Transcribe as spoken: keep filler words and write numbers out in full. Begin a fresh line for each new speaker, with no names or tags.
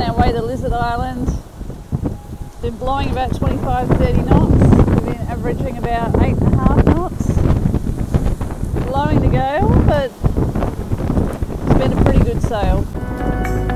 our way to Lizard Island. Been blowing about twenty-five to thirty knots. We've been averaging about eight and a half knots. Blowing the gale, but it's been a pretty good sail.